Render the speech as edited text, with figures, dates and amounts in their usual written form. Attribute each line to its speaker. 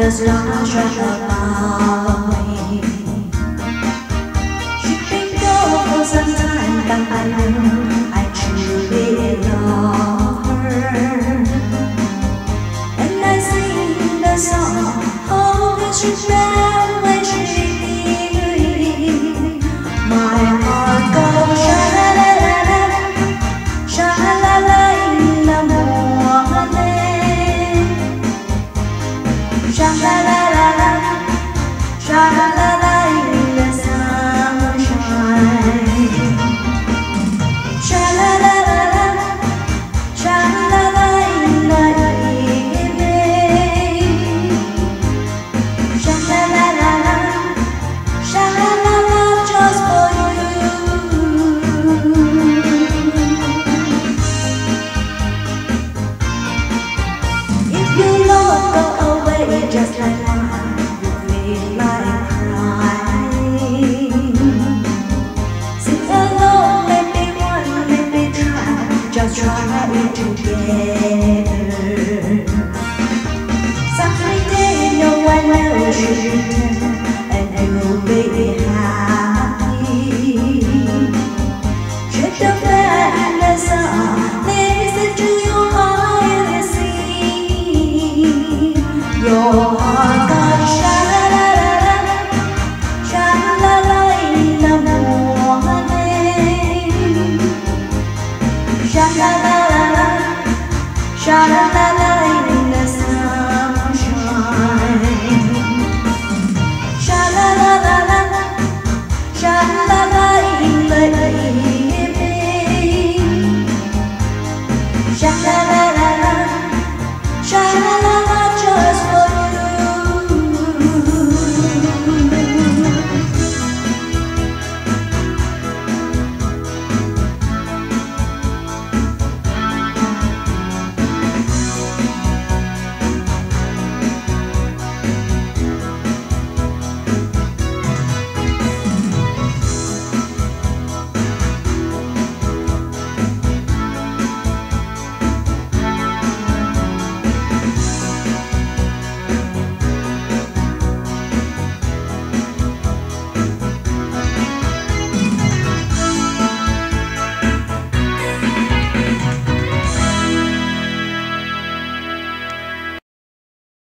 Speaker 1: the stars shine above me. She's been gone for some time, but I know I truly love her. And I sing the song, oh, that she's found when she's leaving. My heart goes sha-la-la-la-la, sha-la-la-la in the morning. Sha-la-la-la-la, sha-la-la-la in the sunshine. Sha-la-la-la-la, sha-la-la in the evening. Sha-la-la-la-la, sha-la-la-la just for you. If you love go away just like mine, you feel like crying. Sing along, maybe one, maybe try, just try it together. Someday no one will return, and you'll be happy. Check the bed and the sun, listen to your heart and sing. Your heart goes sha-la-la-la-la, sha-la-la in the morning. Sha-la-la-la-la, sha-la-la-la in the sunshine. Sha-la-la-la-la, sha-la-la in the